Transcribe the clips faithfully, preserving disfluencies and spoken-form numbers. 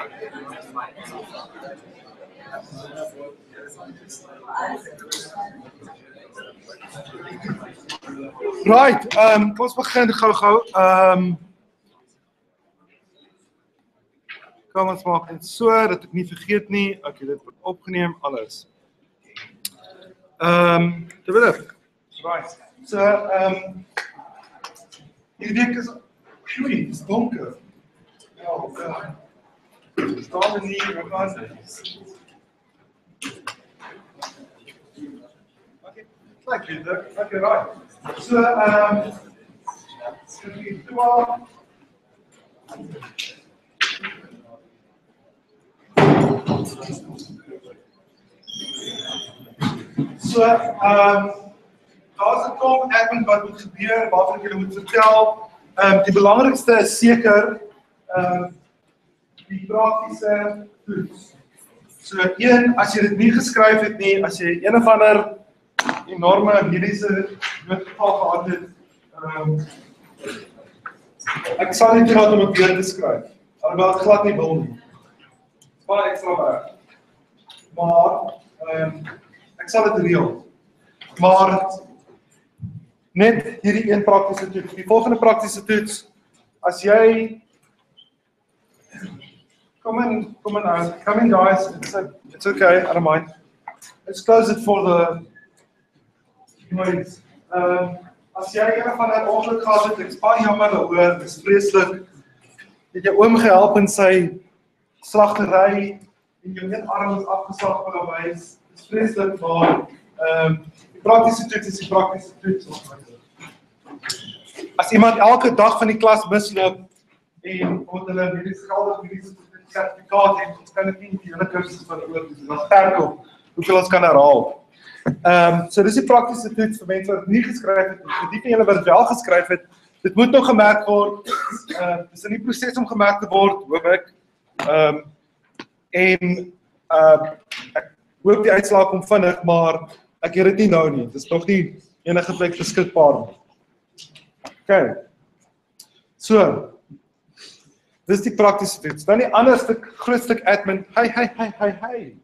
Right, um, kom ons begin gou-gou. Um, kom ons maak dit so, dat ek nie vergeet nie. Okay, dit word opgeneem, alles. Um, Terwillig. Right, so, um, hierdie week is, oei, het is donker. Ja, ja. Staan er nie, we gaan dit. Okay, like you, okay, right. So, um, so, um, daar's 'n klomp admin wat moet gebeur, waarvan ek julle moet vertel. Um, die belangrikste is seker um, die praktiese toets. So, een, as jy dit nie geskryf het nie, as jy een of ander enorme mediese noodgeval gehad het, um, ek sal nie raad om het weer te skryf, alhoewel ek glad nie wil nie. Baie extra werk. Maar, um, ek sal dit reël. Maar, net hierdie een praktiese toets. Die volgende praktiese toets, as jy, come in, come in, uh, come in guys, it's, a, it's okay, I don't mind. Let's close it for the Anyways, um, as jy een van die ongeluk gehad het, ek is baie jammer daaroor, dit is vreeslik, het jou oom gehelp in sy slagtery, en jou een arm is afgeslag van die wys, dit is vreeslik, maar um, die praktiese toets is die praktiese toets. As iemand elke dag van die klas misloop, en omdat hulle mediese geldig mediese sertifikaat het, ons kan dit nie die hele kursus van oor, dus dan sterk op, hoeveel ons kan herhaal. Um, so dis die praktiese toets vir mense wat nie geskryf het, vir die van julle wat wel geskryf het, dit moet nog gemerk word, uh, dit is in die proses om gemerk te word, hoop ek, um, en uh, ek hoop die uitslaag kom vinnig, maar ek het dit nie nou nie, dit is nog nie enige plek beskikbaar nie. Ok, so, dis die praktiese toets, dan die ander stuk, groot stuk admin, hi, hi, hi, hi, hi.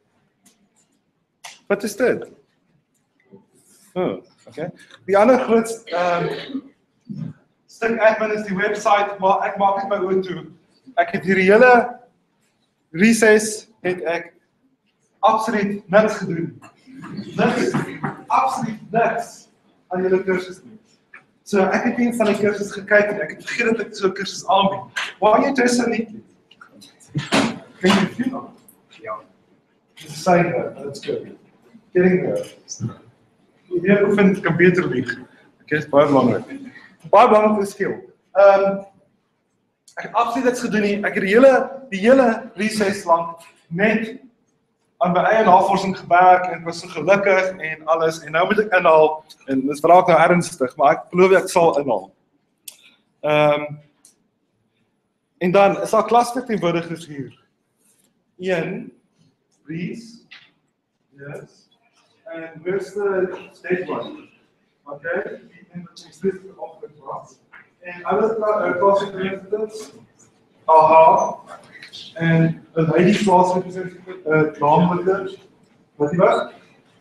Wat is dit? Oh, okay. Die ander groot um, stuk admin is die website, maar ek maak het my oor toe. Ek het hierdie hele recess, het ek absoluut niks gedoen. Niks, absoluut niks aan julle kursus nie. So ek het een van die kursus gekyk en ek het vergeet dat ek so 'n kursus aanbied. Why are you doing so neatly? Can you feel it? Ja. Just saying that, that's good. Getting there. Die meer oefen kan beter lieg. Ek is baie belangrik. Baie belangrike skill. Um, ek het absoluut niks gedoen nie. Ek het die hele, die hele recess lang net aan my eie navorsing gewerk en ek was so gelukkig en alles. En nou moet ek inhaal en dit is raak nou ernstig, maar ek beloof ek sal inhaal. Um, en dan is daar klasverteenwoordigers hier. Een, Reese, yes. En where's the stage one? Okay, die is dit opgewek was. En alles uh, klasverteenwoordigers, aha, en een heilige klasverteenwoordigers, uh, naamwoorde, wat die was?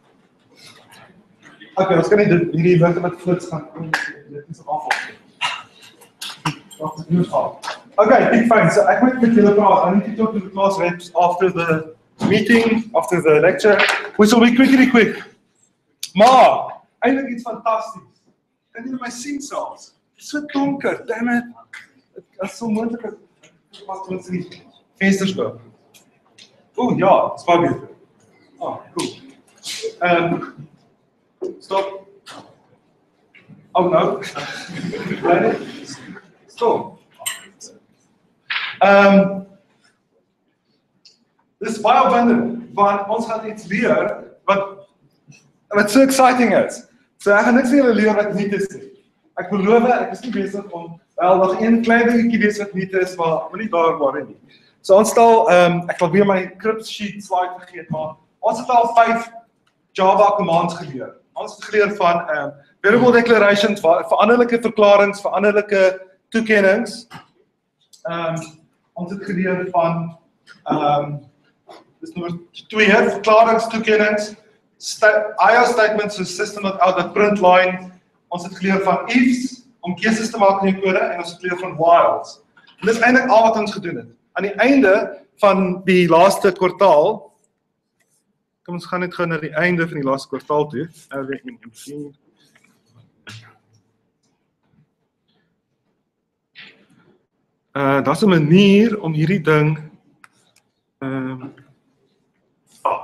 Oké, ons kan nie dit, hierdie woorde met flits gaan doen, dit is afval. Dat is nieuws gaan. Okay, big fine, so ek moet met julle praat, I need to talk to the class reps after the meeting, after the lecture, which will be quickly quick. Maar, eindelijk iets fantastisch. Kan jullie my sien selfs? Het is so donker, damn it. Het is so moeilijk, ek pas ons in die vensters loop. Oeh, ja, het is baie beter. Ah, cool. Um, stop. Oh no. Stop. Um, Dit is baie opwindend, want ons gaan iets leer wat, wat so exciting is. So ek gaan niks vir julle leer wat niet is nie. Ek beloof, ek is nie besig om, wel, nog een klein dingetjie wees wat niet is, maar maar nie daar waar nie. So ons stel, um, ek wil weer my script sheet slide vergeet, maar ons het al vyf Java commands geleer. Ons het geleer van um, variable declarations, veranderlike verklarings, veranderlike toekennings. Um, ons het geleer van Um, dis nummer twee, verklarings, toekennings, I O statements, so system.out, dat print line, ons het geleer van ifs, om keuses te maak in die kode, en ons het geleer van whiles. En dis eintlik al wat ons gedoen het. Aan die einde van die laaste kwartaal, kom ons gaan net gou na die einde van die laaste kwartaal toe, R W en M vier. Uh, Daar's 'n manier om hierdie ding um, oh.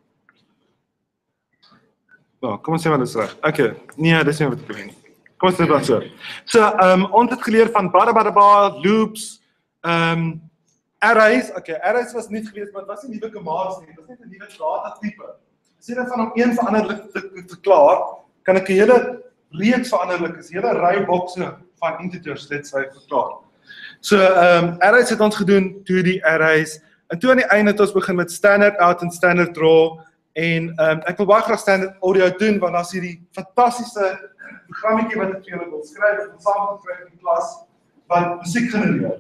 Nou, kom ons sê wat is reg. Okay, nee, dis nie wat ek bedoel nie. Kom ons sê wat so. So, um, ons het geleer van badabadaba, loops, um, arrays. Okay, arrays was nie gewees, maar het was nie nuwe commands nie. Dit was net 'n nuwe data tipe. As jy dan van om een veranderlik te, te, te klaar, kan ek 'n hele reeks veranderlik is, 'n hele ry bokse van integers, let's say, verklaar. So, um, arrays het ons gedoen, toe die arrays, en toe aan die einde het ons begin met standard out en standard draw, en um, ek wil baie graag standard audio doen, want as hierdie fantastiese programmetjie wat ek vir julle wil skryf, wat ons saam gekry in die klas, wat musiek genereer.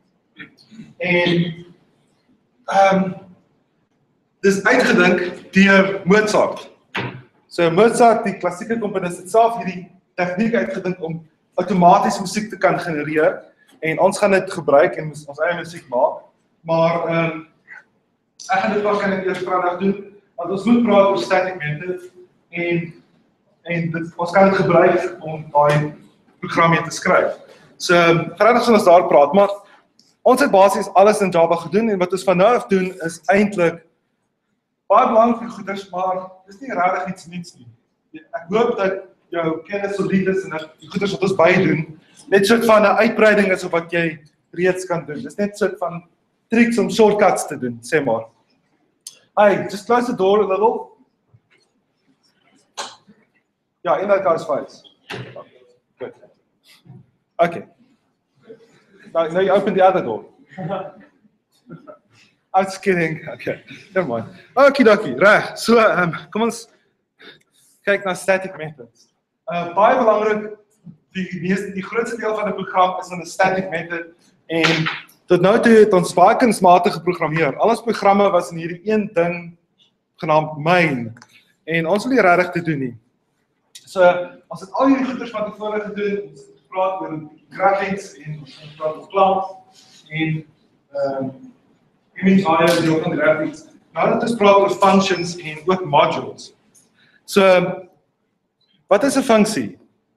En, um, dis uitgedink deur Mozart. So Mozart, die klassieke komponis, het self hierdie tegniek uitgedink om outomaties musiek te kan genereer, en ons gaan dit gebruik en ons eie musiek maak, maar um, ek gaan dit waarskynlik eers vrydag doen, want ons moet praat oor static method, en, en dit, ons kan dit gebruik om daai programme te skryf. So, vrydag sal ons daar praat, maar ons het basies alles in Java gedoen, en wat ons van nou af doen, is eintlik baie belangrike goeders, maar dis nie regtig iets niets nie. Ek hoop dat jou kennis solide is, en dat die goeders wat ons bydoen, net soort van 'n uitbreiding is op wat jy reeds kan doen. Dis net soort van tricks om shortcuts te doen, sê maar. Hey, just close the door a little. Ja, in that guy's face. Good. Okay. Now, now you open the other door. I'm just kidding. Okay, never mind. Okie dokie, reg. So, um, kom ons kyk na static methods. Uh, baie belangrik, die, die, die grootste deel van die program is in 'n static method, en tot nou toe het ons baie kunsmatig geprogrammeer. Al ons programme was in hierdie een ding genaamd main, en ons wil nie regtig te doen nie. So, ons het al hierdie goeders wat tevore gedoen, ons het gepraat oor graphics, en ons het gepraat oor cloud, en um, image I O deel van graphics. Nou het ons praat oor functions en ook modules. So, wat is 'n funksie?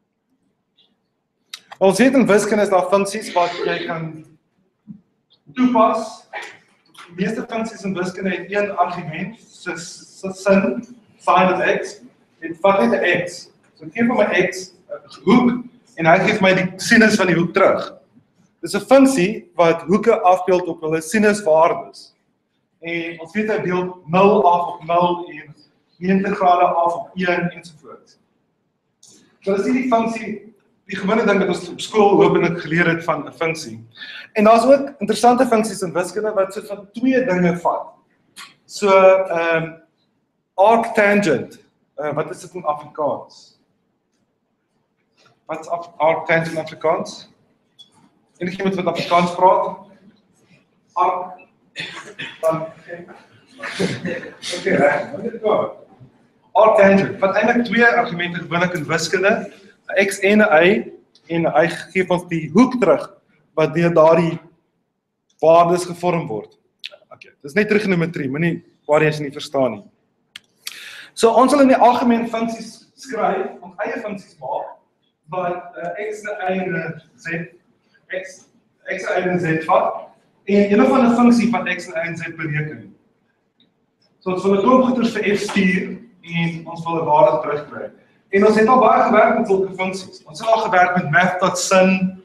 Ons weet in wiskunde is daar funksies wat jy kan toepas. Die meeste funksies in wiskunde het een argument, soos sin, sin of x, en vat net 'n x. So ek gee vir my x 'n hoek, en hy gee my die sinus van die hoek terug. Dis 'n funksie wat hoeke afbeeld op hulle sinuswaardes. En ons weet hy beeld nul af op nul en negentig grade af op een ensovoorts. So dis die funksie, die gewone ding wat ons op skool hopelik geleer het van 'n funksie. En daar's ook interessante funksies in wiskunde wat so van twee dinge vat. So, ehm um, arctangent, uh, wat is dit in Afrikaans? Wat is arctangent in Afrikaans? Enigiemand wat Afrikaans praat? Arc. Dan okay, reg. Wat dit gaan? Arctangent. Wat eintlik twee argumente gewoonlik in wiskunde, 'n x en 'n y, en hy gee ons die hoek terug wat deur daardie waardes gevorm word. Okay, dis net trigonometrie, moenie waar jy nie verstaan nie. So ons sal in die algemeen funksies skryf, ons eie funksies maak, wat uh, x, y en z, x, x, y en z vat, en een van 'n funksie van x, y en z bereken. So ons wil 'n klomp goeders vir f stuur, en ons wil 'n waarde terugkry. En ons het al baie gewerk met sulke funksies. Ons het al gewerk met math.sin,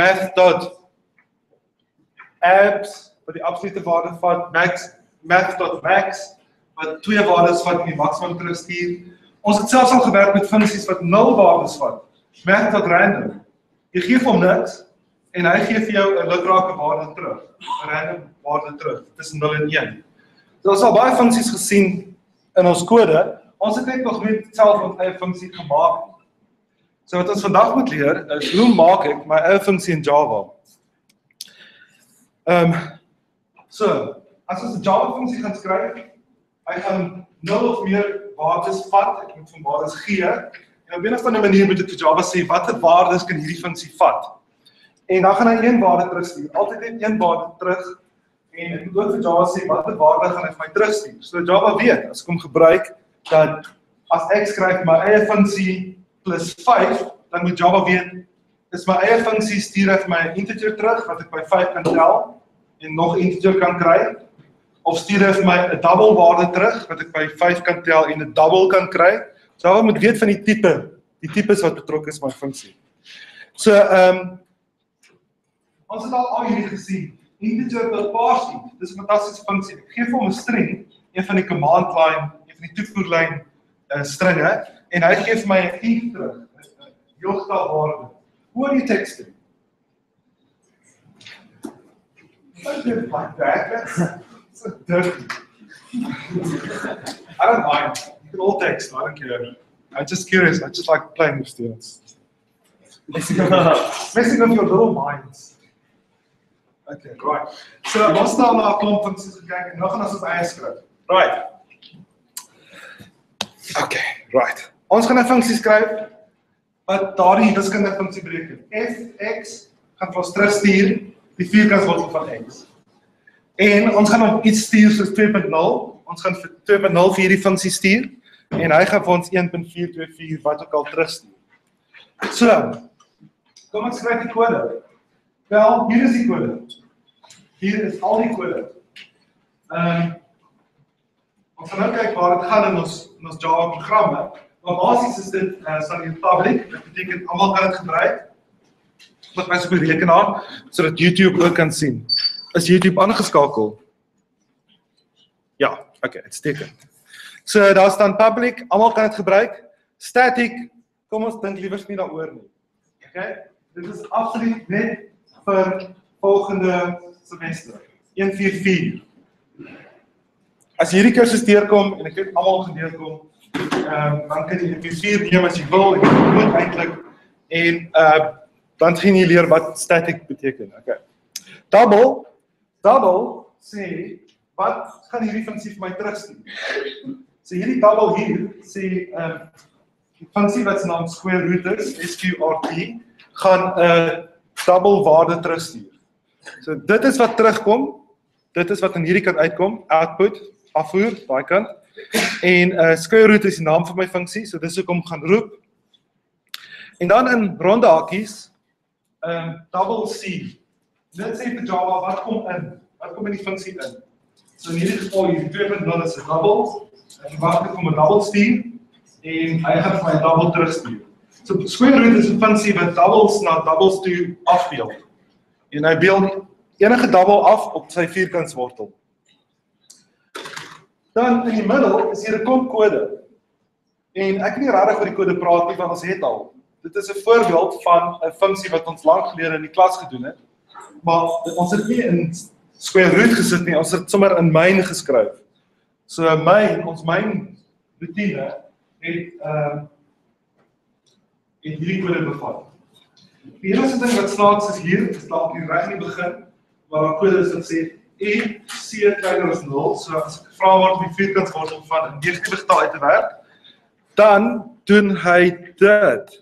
math.abs, wat die absolute waarde vat, max, math.max, wat twee waardes vat en die maksimum terugstuur. Ons het selfs al gewerk met funksies wat nul waardes vat, math.random. Jy gee vir hom niks, en hy gee vir jou 'n lukrake waarde terug, 'n random waarde terug, tussen nul en een. So ons het al baie funksies gesien in ons kode. Ons het net nog nie self ons eie funksie gemaak. So wat ons vandag moet leer, is hoe maak ek my eie funksie in Java? Um, so, as ons 'n Java funksie gaan skryf, hy gaan nul of meer waardes vat, ek moet van waardes gee, en op een of ander manier moet ek vir Java sê, watter waardes kan hierdie funksie vat? En dan gaan hy een waarde terugstuur, altyd net een waarde terug, en ek moet ook vir Java sê, watter waarde gaan hy vir my terugstuur? So Java weet, as ek hom gebruik, dat as ek skryf my eie funksie plus vyf, dan moet Java weet, is my eie funksie stuur hy vir my 'n integer terug, wat ek by vyf kan tel, en nog integer kan kry, of stuur hy vir my 'n double waarde terug, wat ek by vyf kan tel en 'n double kan kry. Java moet weet van die tipe, die tipes wat betrokke is by my funksie. So, ehm, um, ons het al al hierdie gesien, integer tot parsie, dis 'n fantastiese funksie. Ek gee vir hom 'n string, een van die command line, een van die toevoerlyn uh, stringe, en hy gee vir my 'n int terug, 'n heelgetal waarde. Hoe die text in? Don't do it like that, that's so dirty. I don't mind, you can all text, I don't care. I'm just curious, I just like playing with students. Messing up, messing up your little minds. Okay, right. So, ons het al na 'n klomp funksies gekyk en nou gaan ons ons eie skryf. Right. Okay, right. Ons gaan 'n funksie skryf wat daardie wiskundige funksie bereken. F(x) gaan vir ons terugstuur die vierkantswortel van x. En ons gaan hom iets stuur soos twee punt nul. Ons gaan vir twee punt nul vir hierdie funksie stuur en hy gaan vir ons een punt vier twee vier wat ook al terugstuur. So, kom ons skryf die kode. Wel, hier is die kode. Hier is al die kode. Um, ons gaan nou kyk waar het gaan in ons, in ons Java programme. Maar basies is dit uh, staan hier public, dit beteken almal kan dit gebruik. Met my op die rekenaar, sodat YouTube ook kan sien. Is YouTube aangeskakel? Ja, okay, uitstekend. So daar staan public, almal kan dit gebruik. Static, kom ons dink liewers nie daaroor nie. Okay? Dit is absoluut net vir volgende semester. een vier vier. As hierdie kursus deurkom en ek het almal gedeurkom, um, dan kan jy een vier vier neem as jy wil, en jy moet eintlik en uh, dan gaan jy leer wat static beteken. Okay. Double, double sê wat gaan hierdie funksie vir my terugstuur? So hierdie double hier sê um, die funksie wat se naam square root is, S Q R T, gaan 'n uh, double waarde terugstuur. So dit is wat terugkom, dit is wat aan hierdie kant uitkom, output, afvoer, daai kant. En uh, square root is die naam van my funksie, so dis hoekom gaan roep. En dan in ronde hakies, um, double C. Dit sê vir Java, wat kom in? Wat kom in die funksie in? So in hierdie geval, hierdie twee punt nul is 'n double, en ek wag ek om 'n double stuur, en hy gaan vir my 'n double terugstuur. So square root is 'n funksie wat doubles na doubles toe afbeeld. En hy beeld enige double af op sy vierkantswortel. Dan in die middel is hier 'n klomp kode. En ek kan nie regtig oor die kode praat nie, want ons het al. Dit is 'n voorbeeld van 'n funksie wat ons lank gelede in die klas gedoen het. Maar ons het nie in square root gesit nie, ons het sommer in main geskryf. So main, ons main routine het uh, het hierdie kode bevat. Die enigste ding wat snaaks is hier, is dalk hier reg in die begin, waar daar kode is wat sê en C kleiner as nul, so as ek gevra word om die vierkantswortel van 'n negatiewe getal uit te werk, dan doen hy dit.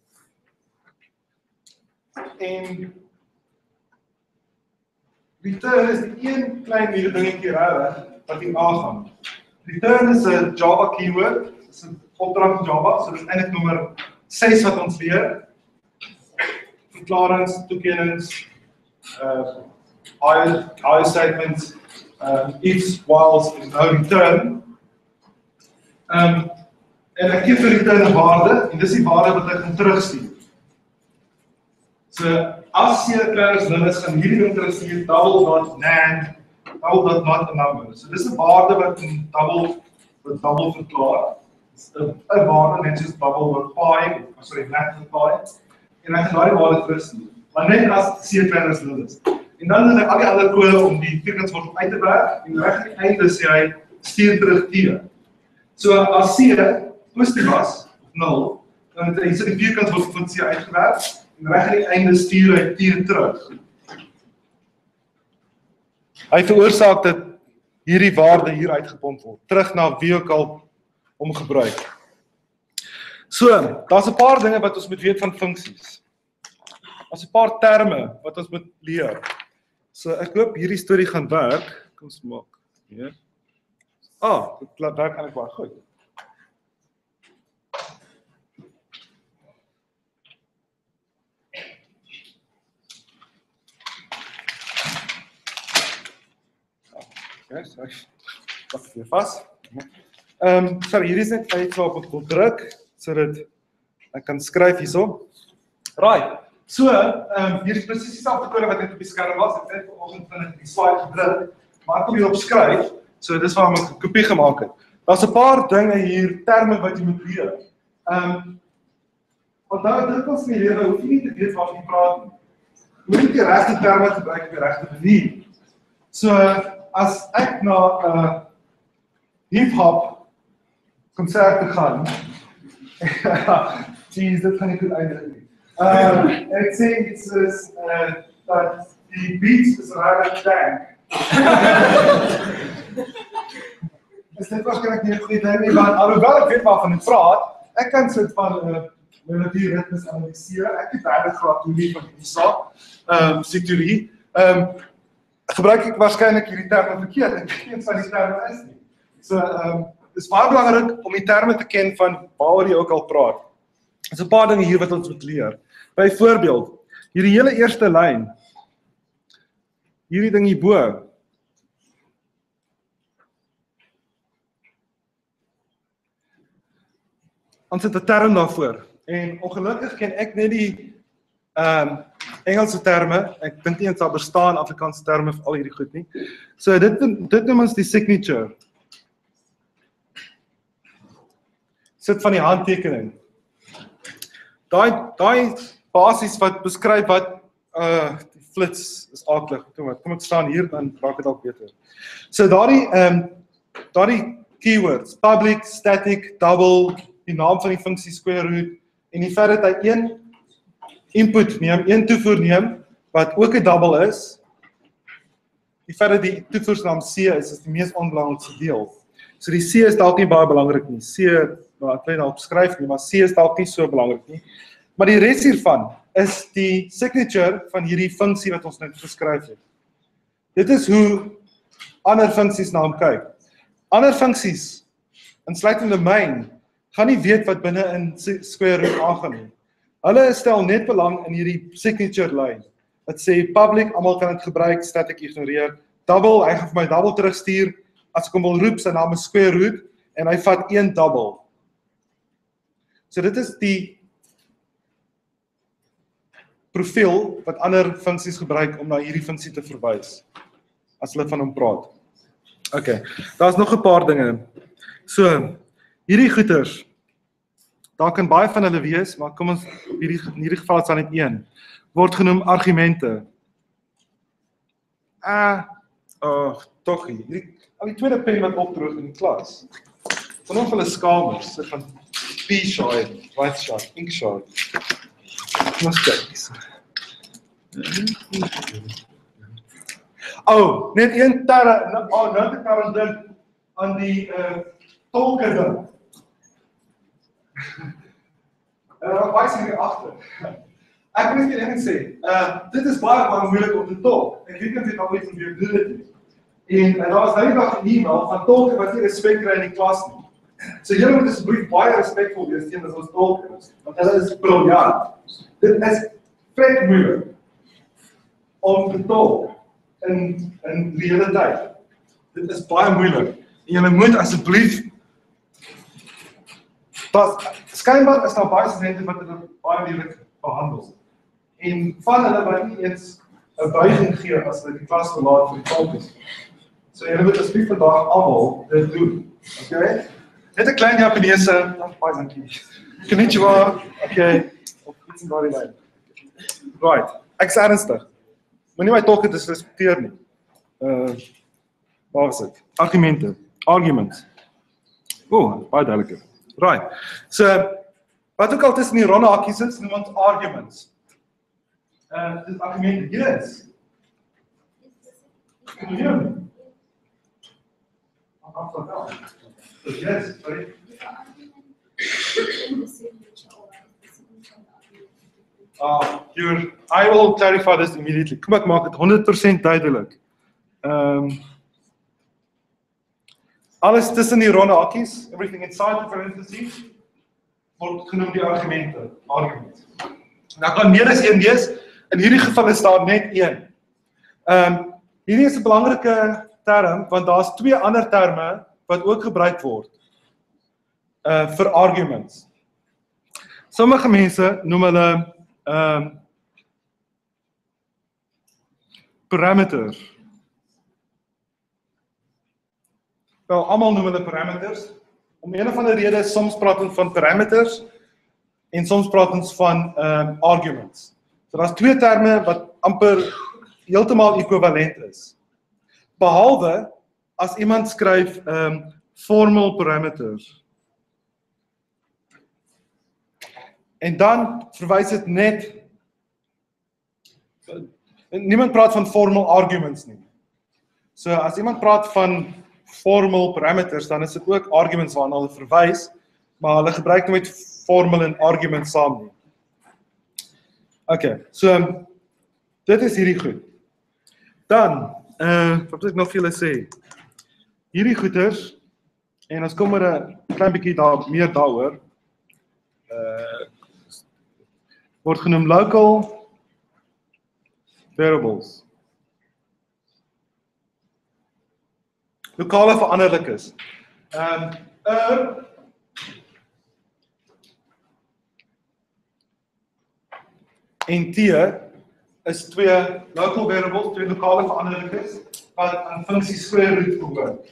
En return is die een klein nuwe dingetjie regtig wat hier aangaan. Return is 'n Java keyword, dit is 'n opdrag in Java, so dit is eintlik nommer ses wat ons leer. Verklarings, toekennings, uh I, I statements, uh, ifs, whiles, en nou return. Um, en ek gee vir return 'n waarde, en dis die waarde wat ek gaan terugstuur. So, as C kleiner as nul is, gaan hierdie ding terugstuur, double dot nan, double dot not a number. So dis 'n waarde wat in double, wat double verklaar. 'n waarde net soos double dot pi, of sorry, mat dot pi, en ek gaan daardie waarde terugstuur. Maar net as C kleiner as nul is. En dan het ek al die ander kode om die vierkantswortel uit te werk, en reg aan die einde sê hy, stuur terug T. So as C positief was, of nul, dan het hy die vierkantswortel van C uitgewerk, en reg aan die einde stuur hy T terug. Hy veroorsaak dat hierdie waarde hier uitgepomp word, terug na wie ook al om gebruik. So, daar's 'n paar dinge wat ons moet weet van funksies. Daar's 'n paar terme wat ons moet leer. So, ek hoop hierdie storie gaan werk. Kom ons maak hier. Ah, dit werk eintlik baie goed. Ja, sorry. Pak weer vas. Ehm, um, sorry, hier is net iets waarop ek wil druk sodat ek kan skryf hierso. Right. So, ehm um, hier is presies dieselfde kode wat net op die skerm was. Ek het net vanoggend vinnig die slide gedruk, maar ek kom hier op skryf. So dis waarom ek 'n kopie gemaak het. Daar's 'n paar dinge hier, terme wat jy moet leer. Ehm um, onthou dit was nie leer, hoef jy nie te weet waarvan jy praat nie. Jy moet die regte terme gebruik op die regte manier. So as ek na 'n uh, hip-hop konsert te gaan. Jeez, dit gaan nie goed eindig nie. Uh, ek sê iets is uh, dat die beat is regtig sterk. Is dit waarskynlik nie 'n goeie ding nie, want alhoewel ek weet waarvan ek praat, ek kan soort van 'n uh, melodie ritmes analiseer. Ek het baie graag toe nie van die saak. Ehm um, situerie. Ehm um, gebruik ek waarskynlik hierdie terme verkeerd. Ek weet nie wat die terme is nie. So ehm um, dis baie belangrik om die terme te ken van waaroor jy ook al praat. Daar's 'n paar dinge hier wat ons moet leer. Byvoorbeeld, hierdie hele eerste lyn. Hierdie ding hierbo. Ons het 'n term daarvoor. En ongelukkig ken ek net die ehm um, Engelse terme. Ek dink nie eens daar bestaan Afrikaanse terme vir al hierdie goed nie. So dit dit noem ons die signature. Sit van die handtekening. Daai daai basies wat beskryf wat uh die flits is aaklig. Kom ek kom ek staan hier dan raak dit dalk beter. So daardie ehm um, daardie keywords, public, static, double, die naam van die funksie square root en die feit dat hy een input neem, een toevoer neem wat ook 'n double is. Die feit dat die toevoersnaam C is, is die mees onbelangrikste deel. So die C is dalk nie baie belangrik nie. C, nou ek weet nou opskryf nie, maar C is dalk nie so belangrik nie. Maar die res hiervan is die signature van hierdie funksie wat ons net geskryf het. Dit is hoe ander funksies na hom kyk. Ander funksies, insluitende main, gaan nie weet wat binne in square root aangaan nie. Hulle stel net belang in hierdie signature lyn. Dit sê public, almal kan dit gebruik, static ignoreer. Double, hy gaan vir my double terugstuur. As ek hom wil roep, sy naam is square root en hy vat een double. So dit is die profiel wat ander funksies gebruik om na hierdie funksie te verwys as hulle van hom praat. Okay, daar's nog 'n paar dinge. So, hierdie goeters, daar kan baie van hulle wees, maar kom ons hierdie in hierdie geval is daar net een. Word genoem argumente. Ah, oh, tog hier. Al die tweede pen wat opdroog in die klas. Van ons hulle skamers, so van P-shade, white shade, ink shade. Ons kyk. Oh, net een terre, nou, oh, nou het ek daar aan dink aan die uh, tolke ding. En dan wys ek hier agter. Ek wil net net sê, uh, dit is baie baie moeilik om te tolk. Ek weet nie of dit al ooit gebeur het nie. En, en daar was nou eendag 'n e-mail van tolke wat nie respek kry in die klas nie. So julle moet asseblief baie respekvol wees teenoor ons tolke, want hulle is briljant. Dit is vet moeilik om te tolk in in die hele tyd. Dit is baie moeilik. En julle moet asseblief pas skynbaar is daar baie studente wat dit baie moeilik behandel. En van hulle wat nie eens 'n buiging gee as hulle die klas verlaat vir die tolkies. So julle moet asseblief vandag almal dit doen. Okay? Net 'n klein Japaneese, baie dankie. Konnichiwa. Okay. Op iets in daardie lyn. Right. Ek's ernstig. Moenie my tolke disrespekteer nie. Uh waar is dit? Argumente. Arguments. O, oh, baie duideliker. Right. So wat ook al tussen die ronde hakies is, noem ons arguments. Uh dis argumente. Yes. Kan jy hoor? Yes, sorry. Uh, you're, I will clarify this immediately. Kom ek maak dit honderd persent duidelik. Um, alles tussen die ronde hakies, everything inside the parentheses, word genoem die argumente, arguments. Nou kan meer as een wees, in hierdie geval is daar net een. Um, hierdie is 'n belangrike term, want daar's twee ander terme wat ook gebruik word uh, vir arguments. Sommige mense noem hulle um, parameters. Wel, almal noem hulle parameters. Om een of ander rede, soms praat ons van parameters en soms praat ons van um, arguments. So daar's twee terme wat amper heeltemal ekwivalent is. Behalwe as iemand skryf um, formal parameters. En dan verwys dit net, niemand praat van formal arguments nie. So as iemand praat van formal parameters, dan is dit ook arguments waarna hulle verwys, maar hulle gebruik nooit formal en argument saam nie. Okay, so dit is hierdie goed. Dan, uh, wat moet ek nog vir julle sê? Hierdie goeders, en ons kom maar 'n klein bietjie daar meer daaroor, uh, word genoem local variables. Lokale veranderlikes. Ehm um, er en T is twee local variables, twee lokale veranderlikes wat aan funksies square root behoort.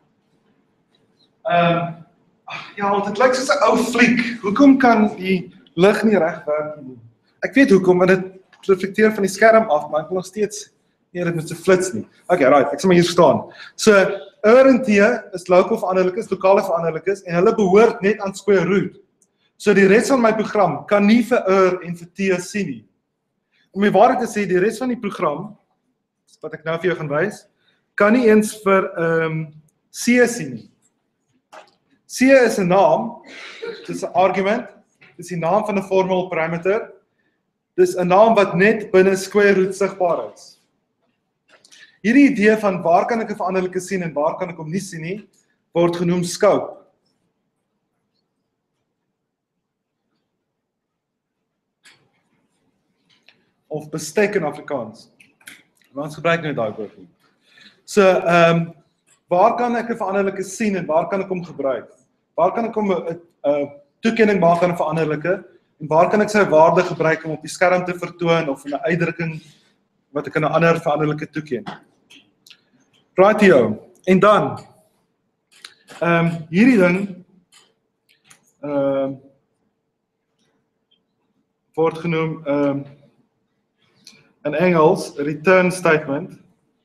Ehm um, ja, want dit lyk soos 'n ou fliek. Hoekom kan die lig nie reg werk nie? Ek weet hoekom, want dit reflekteer van die skerm af, maar ek wil nog steeds nie dit met so flits nie. Okay, right, ek sal maar hier staan. So er en T is local veranderlikes, lokale veranderlikes en hulle behoort net aan square root. So die res van my program kan nie vir er en vir T sien nie. Om die waarheid te sê, die res van die program, wat ek nou vir jou gaan wys, kan nie eens vir um, C sien nie. C is 'n naam, dit is 'n argument, dit is die naam van 'n formal parameter, dit is 'n naam wat net binne square root sigbaar is. Hierdie idee van waar kan ek 'n veranderlike sien en waar kan ek hom nie sien nie, word genoem scope. Of bestek in Afrikaans. Ons gebruik net daai woord nie. So, ehm um, waar kan ek 'n veranderlike sien en waar kan ek hom gebruik? Waar kan ek hom 'n uh, toekenning maak aan 'n veranderlike en waar kan ek sy waarde gebruik om op die skerm te vertoon of 'n uitdrukking wat ek aan 'n ander veranderlike toeken? Rightio. En dan ehm um, hierdie ding ehm um, word genoem ehm um, in Engels return statement.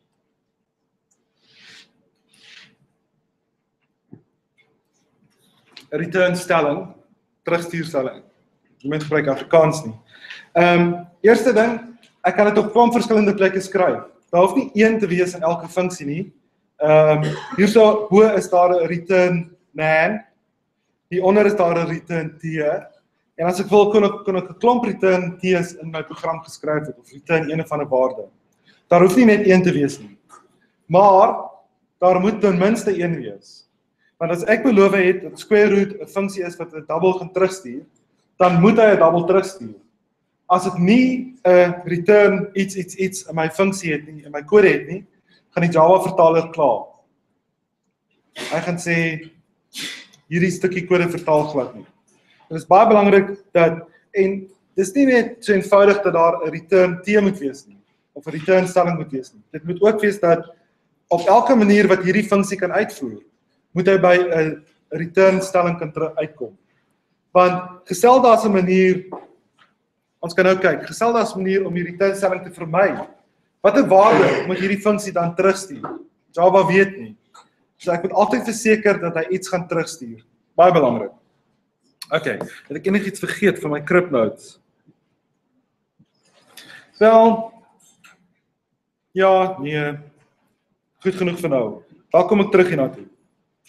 Return stelling, terugstuurstelling. Mense gebruik Afrikaans nie. Ehm um, eerste ding, ek kan dit op klomp verskillende plekke skryf. Daar hoef nie een te wees in elke funksie nie. Ehm um, hierso bo is daar 'n return man. Hieronder is daar 'n return T. En as ek wil kon ek kon ek 'n klomp return T's in my program geskryf het of return een of ander waarde. Daar hoef nie net een te wees nie. Maar daar moet ten minste een wees. Want as ek beloof het dat square root 'n funksie is wat 'n double gaan terugstuur, dan moet hy 'n double terugstuur. As ek nie 'n return iets iets iets in my funksie het nie, in my kode het nie, gaan die Java vertaler klaar. Hy gaan sê hierdie stukkie kode vertaal glad nie. Dit is baie belangrik dat en dis nie net so eenvoudig dat daar 'n return T moet wees nie of 'n return stelling moet wees nie. Dit moet ook wees dat op elke manier wat hierdie funksie kan uitvoer, moet hy by 'n return stelling kan uitkom. Want gestel daar's 'n manier, ons kan nou kyk, gestel daar's 'n manier om die return stelling te vermy. Watter waarde moet hierdie funksie dan terugstuur? Java weet nie. So ek moet altyd verseker dat hy iets gaan terugstuur. Baie belangrik. Okay, het ek enigiets vergeet van my crypt notes? Wel, ja, nee, goed genoeg vir nou. Waar kom ek terug hierna toe?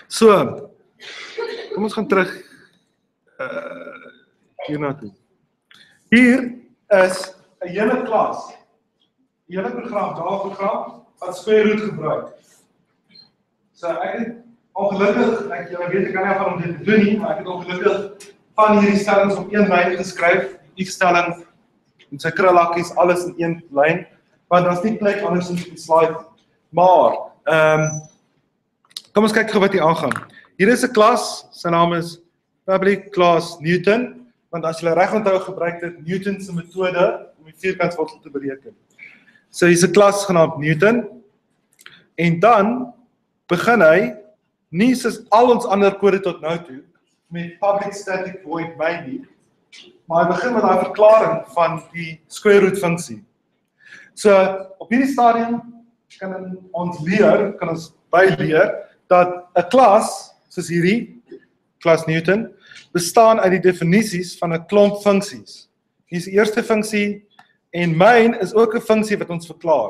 So, kom ons gaan terug uh, hierna toe. Hier is 'n hele klas, 'n hele program, Java program, wat square root gebruik. So ek het ongelukkig, ek jy weet ek kan nie van om dit te doen nie, maar ek het ongelukkig van hierdie stellings op een lyn geskryf, die stelling en sy krulakkies, alles in een lyn, want daar's nie plek anders in die slide. Maar, ehm um, kom ons kyk gou wat hier aangaan. Hier is 'n klas, sy naam is public class Newton, want as jy reg onthou gebruik dit Newton se metode om die vierkantswortel te bereken. So hier's 'n klas genaamd Newton, en dan begin hy, nie soos al ons ander kode tot nou toe, met public static void main nie, maar hy begin met daai verklaring van die square root funksie. So op hierdie stadium kan ons leer, kan ons byleer, dat 'n klas, soos hierdie, klas Newton, bestaan uit die definisies van 'n klomp funksies. Hier is die eerste funksie, en main is ook 'n funksie wat ons verklaar.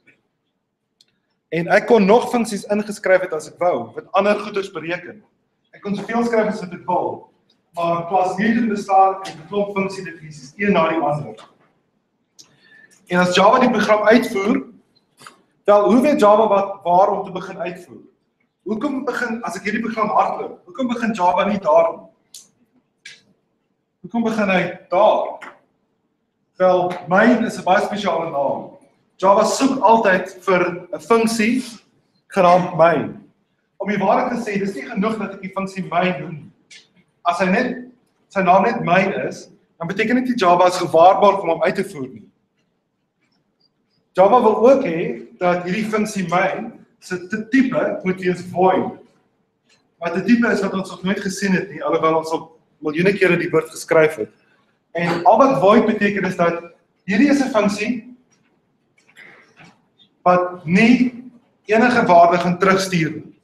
En ek kon nog funksies ingeskryf het as ek wou, wat ander goeders bereken. Ek kon soveel skryf as wat ek wil, maar klas Newton bestaan uit 'n klomp funksiedefinisies, een na die ander. En as Java die program uitvoer, wel, hoe weet Java wat waar om te begin uitvoer? Hoekom begin, as ek hierdie program hardloop, hoekom begin Java nie daar nie? Hoekom begin hy daar? Wel, main is 'n baie spesiale naam. Java soek altyd vir 'n funksie genaamd main. Om die waarheid te sê, dis nie genoeg dat ek die funksie main doen. As hy net, sy naam net main is, dan beteken dit nie Java is gewaarborg om hom uit te voer nie. Java wil ook hê dat hierdie funksie main se tipe moet wees void. Wat 'n tipe is wat ons nog nooit gesien het nie, alhoewel ons al miljoene kere die woord geskryf het. En al wat void beteken is dat hierdie is 'n funksie wat nie enige waarde gaan terugstuur nie.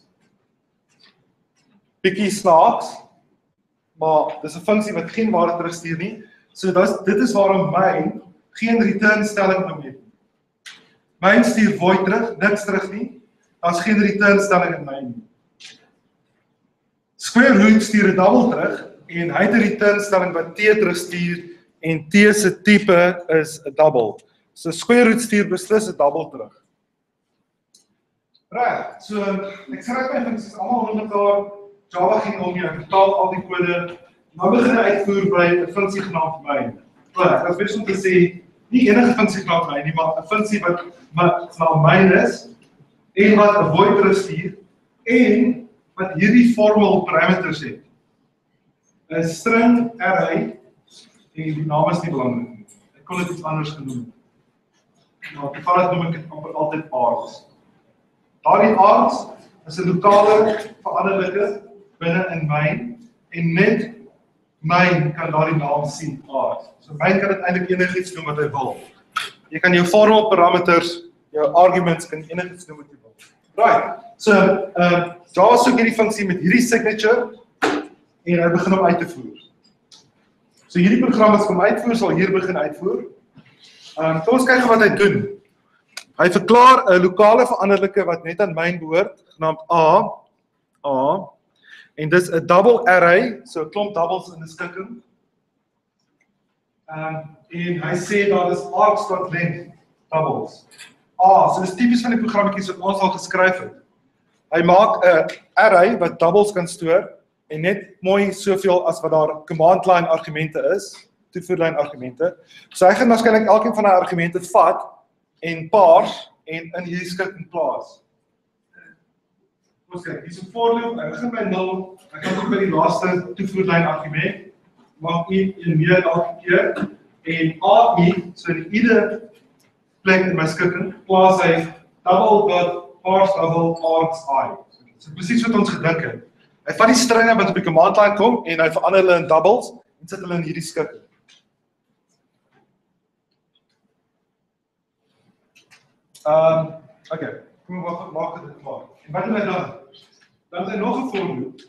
Bietjie snaaks, maar dis 'n funksie wat geen waarde terugstuur nie. So dis, dit is waarom main geen return stelling noem het. Main stuur void terug, niks terug nie. Daar's geen return stelling in main nie. Square root stuur 'n double terug en hy het 'n return stelling wat T terugstuur en T se tipe is 'n double. So square root stuur beslis 'n double terug. Reg, so ek skryf my funksies almal onder mekaar. Java ging om, jy vertaal al die kode, maar begin uitvoer by 'n funksie genaamd main. Reg, dit is bes om te sê, nie enige funksie genaamd main nie, maar 'n funksie wat wat genaamd main is en wat 'n void terugstuur en wat hierdie formal parameters het. 'n String array en die naam is nie belangrik nie. Ek kon dit iets anders genoem. Nou, toevallig noem ek dit amper altyd args. Daardie args is 'n lokale veranderlike binne in main en net main kan daardie naam sien args. So main kan dit eintlik enigiets noem wat hy wil. Jy kan jou formal parameters, jou arguments kan enigiets noem wat jy wil. Right. So, uh, Java soek hierdie funksie met hierdie signature en hy begin hom uit te voer. So hierdie program as kom uitvoer, sal hier begin uitvoer. Um, kom ons kyk wat hy doen. Hy verklaar 'n lokale veranderlike wat net aan main behoort, genaamd A, A, en dis 'n double array, so 'n klomp doubles in 'n skikking. Um, en hy sê daar is args wat length doubles. A, so dis tipies van die programmetjies wat ons al geskryf het. Hy maak 'n array wat doubles kan stoor en net mooi soveel as wat daar command line argumente is, toevoerlyn argumente. So hy gaan waarskynlik elkeen van die argumente vat en paars en in hierdie skikking plaas. Ons kyk, hier is 'n for loop, hy begin by nul, hy gaan tot by die laaste toevoerlyn argument, maak i en meer elke keer, en A I, so in ieder plek in my skikking, plaas hy double dot parse double args I. So presies wat ons gedink het. Hy vat die stringe wat op die command line kom en hy verander hulle in doubles en sit hulle in hierdie skikking. Um, okay, kom ons maak dit klaar. En wat doen hy dan? Dan is hy nog 'n for loop.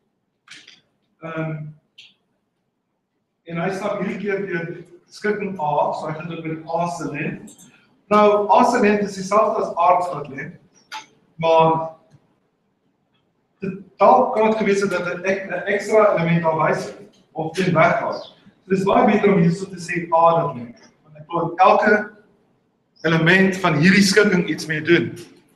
Um, en hy stap hierdie keer deur skikking A, so hy gaan dit met A se length. Nou, A se length is dieselfde as args wat length, maar Dalk kan het gewees het dat 'n ek- 'n ekstra element daar wys of teen weggaan. So dis baie beter om hierso te sê A dat nie. Want ek wil elke element van hierdie skikking iets mee doen.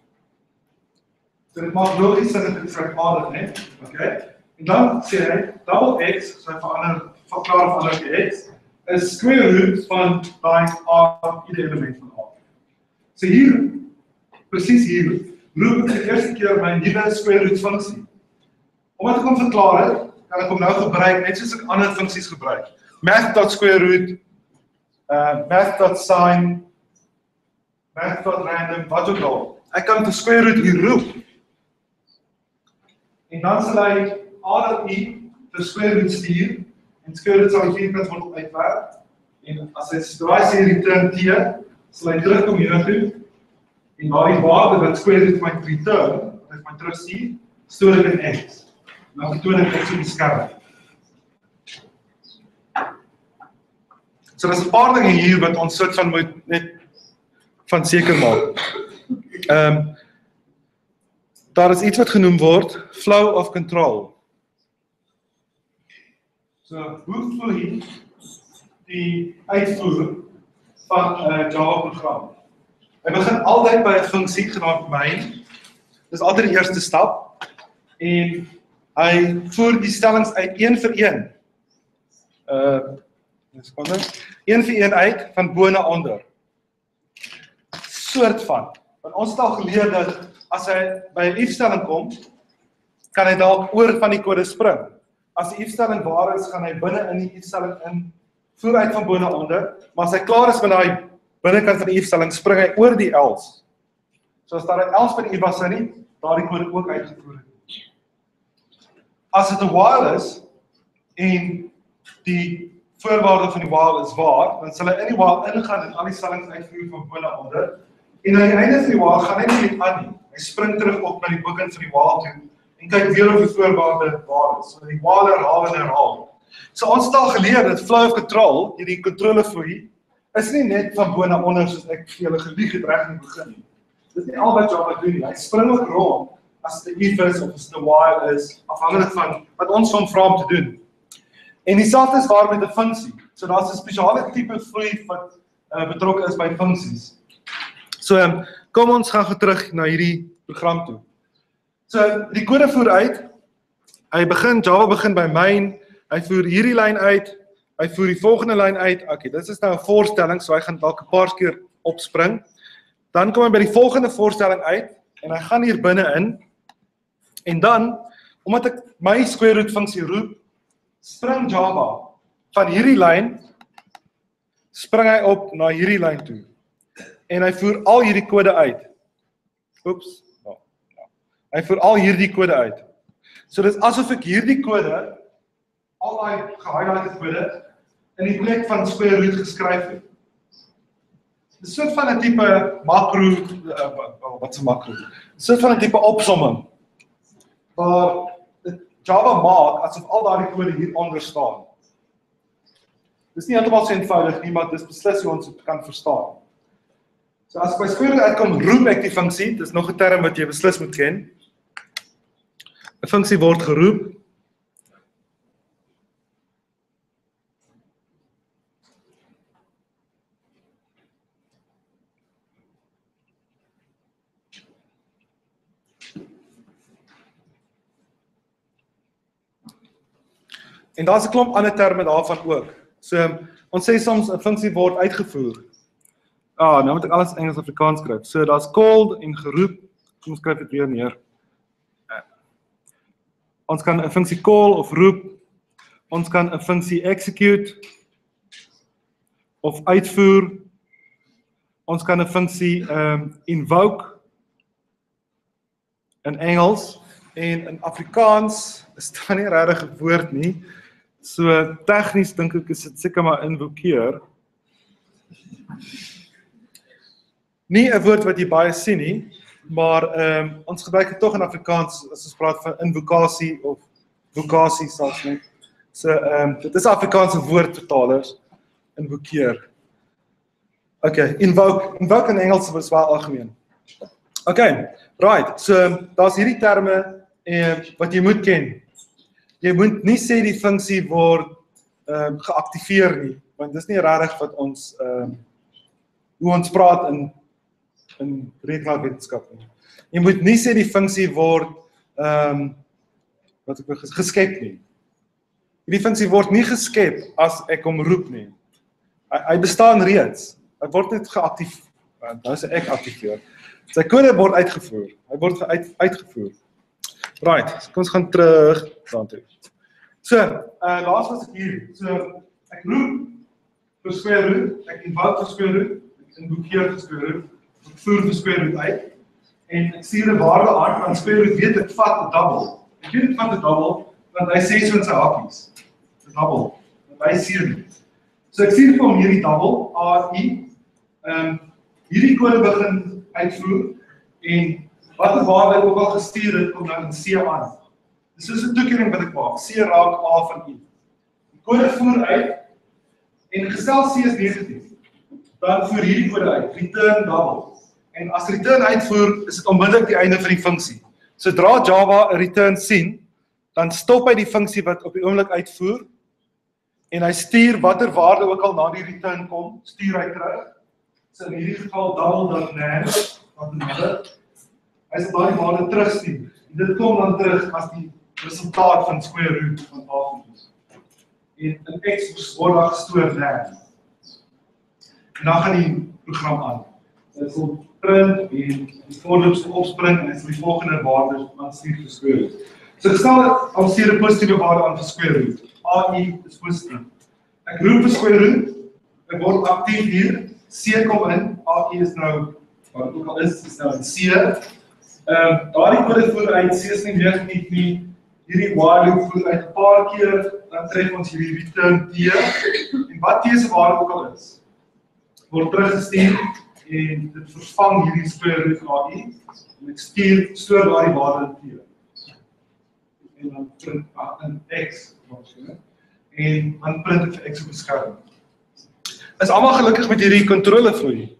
So dit maak logies dat dit vir A dat nie. Okay? En dan sê hy double x, so hy verander verklaar verander die x is square root van daai A, ieder element van A. So hier, presies hier, roep ek die eerste keer my nuwe square root funksie. Omdat ek hom verklaar het, kan ek hom nou gebruik, net soos ek ander funksies gebruik. Math.square root, uh, math.sine, math.random, wat ook al. Ek kan die square root hier roep. En dan sal hy A dat I vir square root stuur, en square root sal die vierkant word uitwerk. En as hy draai sê return T, sal hy terugkom hiernatoe. En daardie waarde wat square root my return, wat ek my terugstuur, stoor ek in X. En dan vertoon ek X op die skerm. So daar's 'n paar dinge hier wat ons soort van moet net van seker maak. Ehm um, daar is iets wat genoem word flow of control. So hoe vloei die uitvoer van 'n uh, Java program? Hy begin altyd by 'n funksie genaamd main. Dis altyd die eerste stap en hy voer die stellings uit een vir een. Uh, sekonde. Een vir een uit van bo na onder. Soort van. Want ons het al geleer dat as hy by 'n if-stelling kom, kan hy dalk oor van die kode spring. As die if-stelling waar is, gaan hy binne in die if-stelling in voer uit van bo na onder, maar as hy klaar is met daai binnekant van die if-stelling, spring hy oor die else. So as daar 'n else by die if was hy nie, daardie kode ook uitgevoer het. As dit 'n while is en die voorwaarde van die while is waar, dan sal hy in die while ingaan en al die stellings uitvoer van bo na onder. En aan die einde van die while gaan hy nie net aan nie. Hy spring terug op na die bokant van die while toe en kyk weer of die voorwaarde waar is. So die while herhaal en herhaal. So ons het al geleer dat flow of control, hierdie kontrolevloei, is nie net van bo na onder soos ek vir julle gelieg het reg in die begin nie. Dit is nie al wat Java doen nie. Hy spring ook rond as dit 'n if is of as dit 'n while is, afhangend van wat ons van vra om te doen. En dieselfde is waar met 'n funksie. So daar's 'n spesiale tipe vloei wat uh, betrokke is by funksies. So um, kom ons gaan gou terug na hierdie program toe. So die kode voer uit. Hy begin Java begin by main. Hy voer hierdie lyn uit. Hy voer die volgende lyn uit. Okay, dit is nou 'n voorstelling, so hy gaan dalk 'n paar keer opspring. Dan kom hy by die volgende voorstelling uit en hy gaan hier binne in. En dan, omdat ek my square root funksie roep, spring Java van hierdie lyn, spring hy op na hierdie lyn toe. En hy voer al hierdie kode uit. Oeps. Oh, ja. Hy voer al hierdie kode uit. So dis asof ek hierdie kode, al daai gehighlighted kode, in die plek van square root geskryf het. Dis 'n soort van 'n tipe makro, uh, wat 'n makro? 'n soort van 'n tipe opsomming waar Java maak asof al daardie kode hieronder staan. Dis nie heeltemal so eenvoudig nie, maar dis beslis hoe ons dit kan verstaan. So as ek by square root uitkom, roep ek die funksie. Dis nog 'n term wat jy beslis moet ken. 'n Funksie word geroep. En daar's 'n klomp ander terme daarvan ook. So ons sê soms 'n funksie word uitgevoer. Ah, nou moet ek alles Engels Afrikaans skryf. So daar's called en geroep. Kom ons skryf dit weer neer. Uh, ons kan 'n funksie call of roep. Ons kan 'n funksie execute of uitvoer. Ons kan 'n funksie um, invoke in Engels en in Afrikaans is dit nie regtig 'n woord nie. So tegnies dink ek is dit seker maar invokeer. Nie 'n woord wat jy baie sien nie, maar um, ons gebruik dit tog in Afrikaans as ons praat van invokasie of vokasie selfs net. So um, dit is Afrikaanse woordvertalers, invokeer. Okay, invoke, invoke in Engels is wel algemeen. Okay, right, so daar's hierdie terme en wat jy moet ken. Jy moet nie sê die funksie word um, geactiveer nie, want dis nie regtig wat ons um, hoe ons praat in in rekenaarwetenskap nie. Jy moet nie sê die funksie word um, wat ek ges geskep nie. Die funksie word nie geskep as ek hom roep nie. Hy, hy bestaan reeds. Hy word net geactiveer. Nou is ek aktiveer. Sy kode word uitgevoer. Hy word uit, uitgevoer. Right, so kom ons gaan terug daartoe. So, uh, laas was ek hier. So, ek roep vir square root, ek invoke vir square root, ek invokeer vir square root, ek voer vir square root uit, en ek stuur 'n waarde aan, want square root weet ek vat 'n double. Ek weet ek vat 'n double, want hy sê so in sy hakies. 'n Double, want hy sê nie. So ek stuur vir hom hierdie double, A I, um, hierdie kode begin uitvoer, en wat 'n waarde ek ook al gestuur het, kom nou in C aan. Dis soos 'n toekering wat ek maak, C raak A van I. Die kode voer uit, en gestel C is negatief, dan voer hierdie kode uit, return double. En as return uitvoer, is dit onmiddellik die einde van die funksie. Sodra Java 'n return sien, dan stop hy die funksie wat op die oomblik uitvoer, en hy stuur watter waarde ook al na die return kom, stuur hy terug. So in hierdie geval double.nan, wat bedoel, hy sal daardie waarde terugstuur. En dit kom dan terug as die resultaat van square root van A van ons. En in X word daar gestoor nan. En dan gaan die program aan. Dit sal print en die voorloop sal opspring en hy sal die volgende waarde aanstuur vir square root. So gestel al stuur 'n positiewe waarde aan vir square root. A I is positief. Ek roep vir square root, ek word aktief hier, C kom in, A I is nou, wat ook al is, is nou in C. Um, daardie kode voer uit, C is nie negatief nie, hierdie while loop voer uit 'n paar keer, dan tref ons hierdie return T, en wat T se waarde ook al is, word teruggestuur, en dit vervang hierdie square root A I, en ek stuur, stoor daardie waarde in T. En dan print in X, en dan print ek vir X op die skerm. Is almal gelukkig met hierdie controlevloei?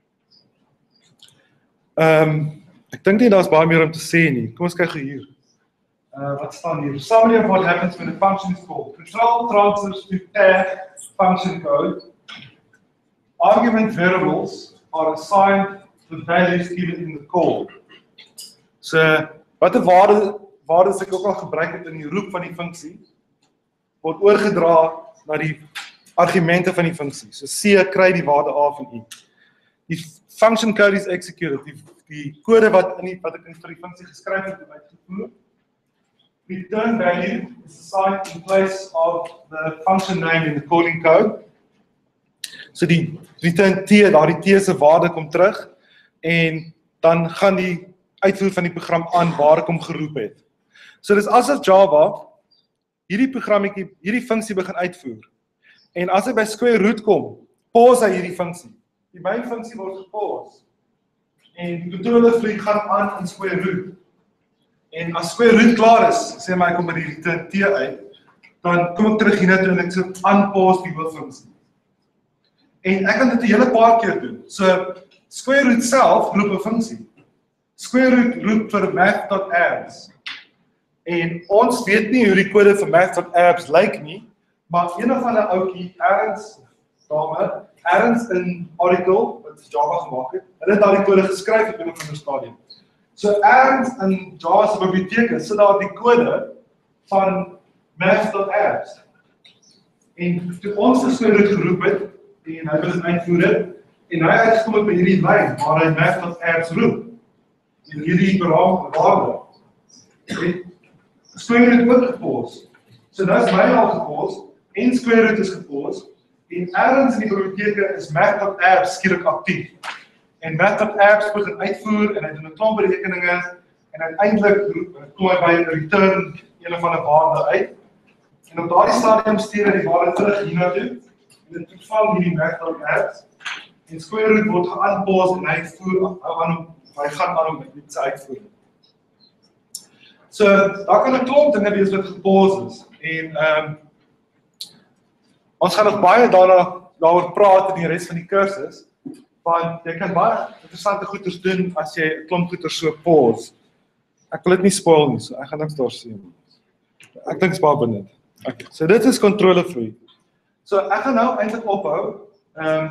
Ehm, um, ek dink nie daar's baie meer om te sê nie. Kom ons kyk gou hier. Uh, wat staan hier? Summary of what happens when a function is called. Control transfers to tag function code. Argument variables are assigned to values given in the call. So, wat 'n waarde waardes ek ook al gebruik het in die roep van die funksie, word oorgedra na die argumente van die funksie. So C kry die waarde A van I. Die function code is executed, die, die kode wat, in die, wat ek in vir die funksie geskryf het, het uitgevoer. Return value is assigned in place of the function name in the calling code. So die return T, daardie T se waarde kom terug, en dan gaan die uitvoer van die program aan waar ek hom geroep het. So dis asof Java hierdie programmetjie, hierdie funksie begin uitvoer. En as hy by square root kom, pause hy hierdie funksie. Die main funksie word gepause. En die controlevloei gaan aan in square root. En as square root klaar is, sê maar ek kom by die return T uit, dan kom ek terug hier toe en ek sê unpause die hooffunksie. En ek kan dit 'n hele paar keer doen. So square root self roep 'n funksie. Square root roep vir math.abs. En ons weet nie hoe die kode vir math.abs lyk nie, maar een of ander ouetjie, ergens, dame, ergens in Oracle, wat Java gemaak het, hulle het daardie kode geskryf op 'n of ander stadium. So ergens in Java se biblioteke sit daar die kode van math.abs. En toe ons die square root geroep het, en hy begin uitvoer het, en hy uitgekom het by hierdie lyn, waar hy math.abs roep. En hierdie beraam waarde. Square root ook gepause. So nou is my al gepause, en square root is gepause, en ergens in die biblioteke is math.abs skielik aktief. En math.abs begin uitvoer, en hy doen 'n klomp berekeninge, en uiteindelik kom hy by 'n return een of ander waarde uit. En op daardie stadium stuur hy die waarde terug hiernatoe, en dit vervang hierdie math.abs, en square root word ge-unpause, en hy voer aan, hy gaan aan om met sy uitvoering. So, daar kan 'n klomp dinge wees wat gepause is, en um, ons gaan nog baie daarna daaroor praat in die res van die kursus, want jy kan baie interessante goeders doen as jy 'n klomp goeders so pause. Ek wil dit nie spoil nie, so ek gaan niks daar sien. Ek dink dit is baie binne. Okay, so dit is controle-free. So ek gaan nou eintlik ophou. Ehm um,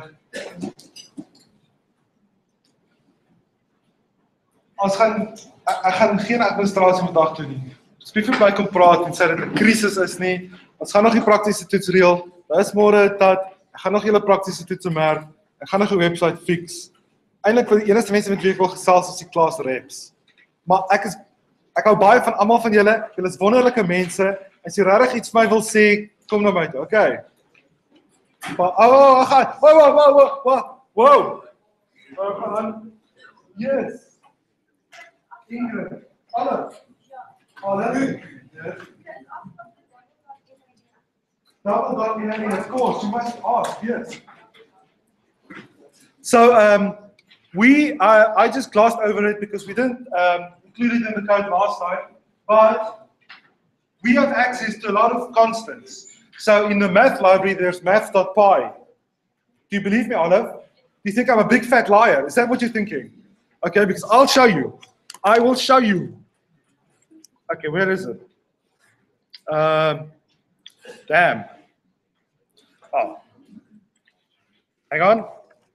Ons gaan ek, ek gaan geen administrasie vandag doen nie. Spief met my kom praat en sê dat dit 'n krisis is nie. Ons gaan nog die praktiese toets reël. Daar is môre dat ek gaan nog julle praktiese toetse merk. Ek gaan nog 'n webwerf fix. Eintlik vir die enigste mense met wie ek wil gesels is die klas reps. Maar ek is ek hou baie van almal van julle. Julle is wonderlike mense. As jy regtig iets vir my wil sê, kom na my toe. Okay. Maar oh, oh, gaan. Wow, wow, wow, wow. Wow. Wow, gaan. Yes. Ingrid, alle. Alle. Yes. Double dot in any, of course, you must ask, yes. So, um, we, I, I just glossed over it because we didn't um, include it in the code last time, but we have access to a lot of constants. So in the math library, there's math.py. Do you believe me, Olive? Do you think I'm a big fat liar? Is that what you're thinking? Okay, because I'll show you. I will show you. Okay, where is it? Um, damn. Oh. Hang on.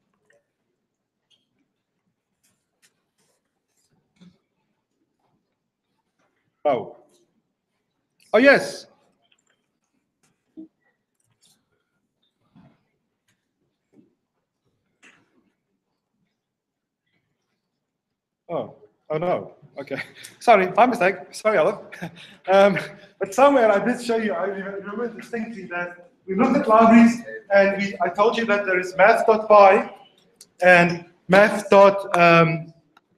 Oh. Oh, yes. Oh, oh no. Okay. Sorry, my mistake. Sorry, Olive. um, but somewhere I did show you, I remember distinctly that we looked at libraries and we, I told you that there is math.py and math. Um,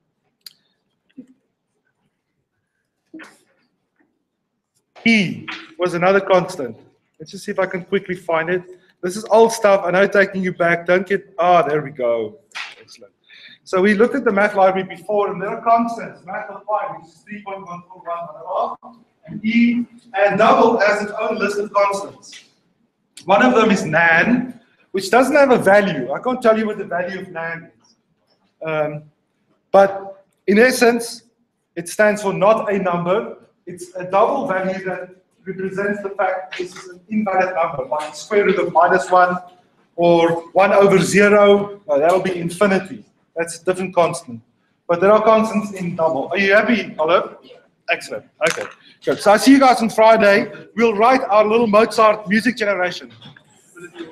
E was another constant. Let's just see if I can quickly find it. This is old stuff. I know taking you back. Don't get, ah, oh, there we go. Excellent. So we looked at the math library before, and there are constants. Math.py, which is three point one four one, and E, and double has its own list of constants. One of them is nan, which doesn't have a value. I can't tell you what the value of nan is. Um, but in essence, it stands for not a number. It's a double value that represents the fact this is an invalid number, like square root of minus one, or one over zero. No, that'll be infinity. That's a different constant. But there are constants in double. Are you happy, Olive? Excellent. Okay, good. So I see you guys on Friday. We'll write our little Mozart music generation.